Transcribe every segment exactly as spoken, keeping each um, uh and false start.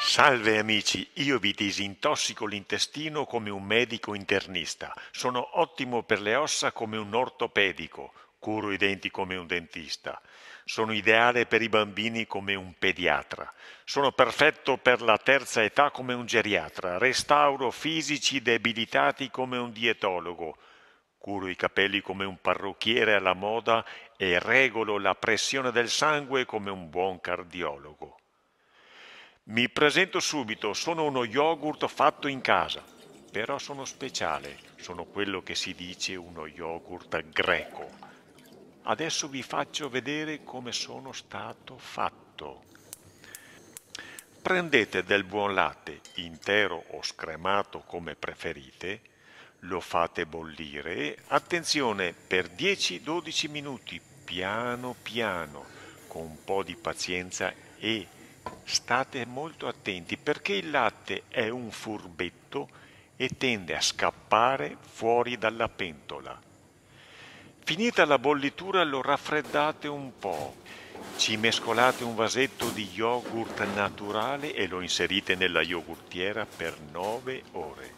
Salve amici, io vi disintossico l'intestino come un medico internista, sono ottimo per le ossa come un ortopedico, curo i denti come un dentista, sono ideale per i bambini come un pediatra, sono perfetto per la terza età come un geriatra, restauro fisici debilitati come un dietologo, curo i capelli come un parrucchiere alla moda e regolo la pressione del sangue come un buon cardiologo. Mi presento subito, sono uno yogurt fatto in casa, però sono speciale, sono quello che si dice uno yogurt greco. Adesso vi faccio vedere come sono stato fatto. Prendete del buon latte, intero o scremato come preferite, lo fate bollire e, attenzione, per dieci dodici minuti, piano piano, con un po' di pazienza e state molto attenti perché il latte è un furbetto e tende a scappare fuori dalla pentola. Finita la bollitura lo raffreddate un po', ci mescolate un vasetto di yogurt naturale e lo inserite nella yogurtiera per nove ore.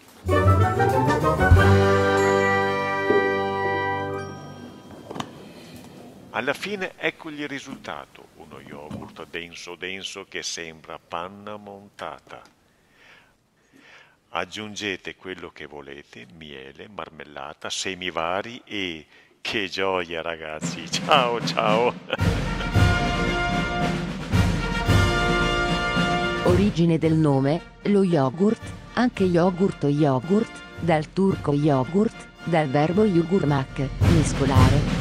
Alla fine ecco il risultato, uno yogurt denso denso che sembra panna montata. Aggiungete quello che volete, miele, marmellata, semi vari e che gioia ragazzi, ciao ciao! Origine del nome, lo yogurt, anche yogurt o yogurt, dal turco yogurt, dal verbo yugurmak, mescolare.